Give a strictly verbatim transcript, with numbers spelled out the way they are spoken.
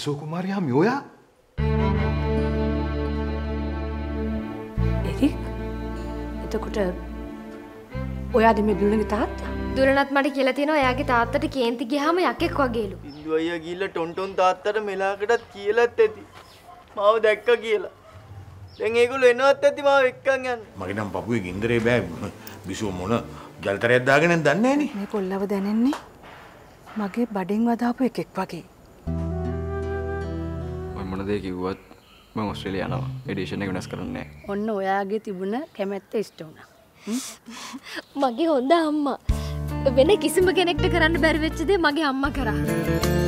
බිසෝ කුමාරයා මියෝයා? එරික් එතකොට ඔයාද මේ දුලගේ තාත්තා? දුලනත් මට කියලා තියෙනවා එයාගේ තාත්තට කේන්ති ගියාම යකෙක් වගේලු. බින්දු අයියා ගිහිල්ලා ටොන්ටොන් තාත්තට මෙලාකටත් කියලාත් ඇති. මාව දැක්ක කියලා. දැන් ඒගොල්ලෝ එනවත් ඇති මාව එක්කන් යන්න. මගේ නම් පපුවේ ගින්දරේ බෑ බිසෝ මොන ජලතරයක් දාගෙන දන්නේ නැහනේ. මේ පොල්ලව දැනෙන්නේ මගේ බඩෙන් වදාපු එකෙක් වගේ. ඔය මොන දේ කිව්වත් මම ඕස්ට්‍රේලියා යනවා. එඩිෂන් එක වෙනස් කරන්නේ නැහැ. ඔන්න ඔයාගේ තිබුණ කැමැත්ත ඉෂ්ට වුණා. මගේ හොඳ අම්මා. වෙන කිසිම කෙනෙක්ට කරන්න බැරි වෙච්ච දේ මගේ අම්මා කරා.